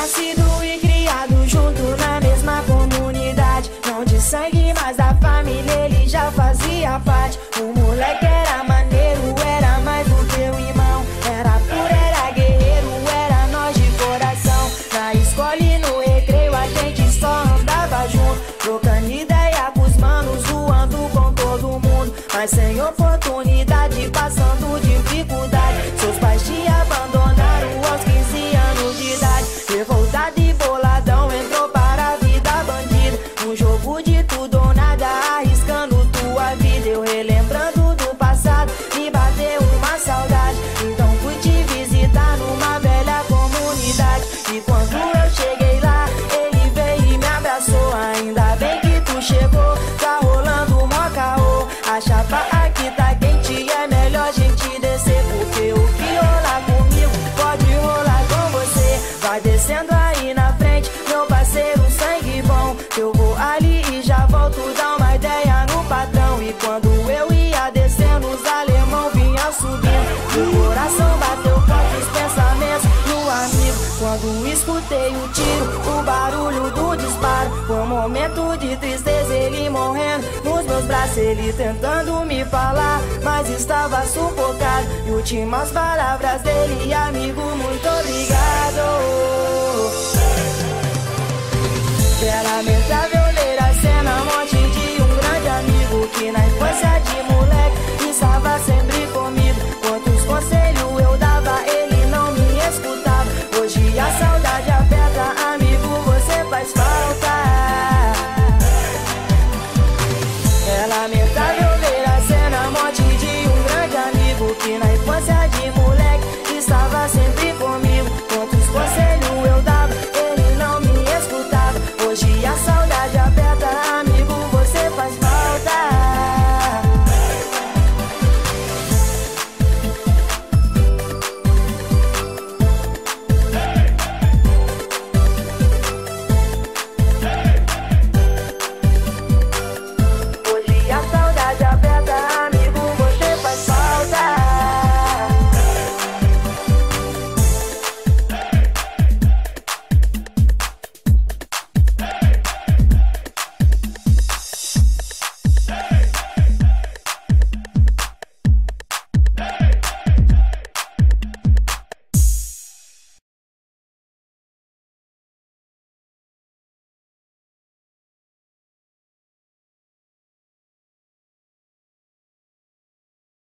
nascido e criado junto na mesma comunidade. Não de sangue, mas da família ele já fazia parte. O moleque era maneiro, era mais do que o irmão. Era puro, era guerreiro, era nós de coração. Na escola e no recreio a gente só andava junto, trocando ideia com os manos, zoando com todo mundo. Mas sem oportunidade, passando dificuldade. Seus pais te abandonaram aos 15 anos de idade. Revoltado e boladão, entrou para a vida bandida. Um jogo de tudo ou nada, arriscando tua vida. Eu relembrando do passado, me bateu uma saudade. Então fui te visitar numa velha comunidade. E quando eu cheguei lá, ele veio e me abraçou. Ainda bem que tu chegou, tá rolando mó caô. A chapa aqui tá quente, é melhor a gente descer. Porque o que rolar comigo pode rolar com você. Vai descendo aí na frente, meu parceiro, sangue bom. Eu vou ali e já volto, dar uma ideia no patrão. E quando eu ia descendo, os alemão vinham subindo. Meu coração bateu forte, os pensamentos no amigo. Quando escutei o tiro, o barulho do disparo, foi um momento de tristeza, ele morrendo nos meus braços. Ele tentando me falar, mas estava sufocado. E últimas palavras dele: amigo, muito obrigado.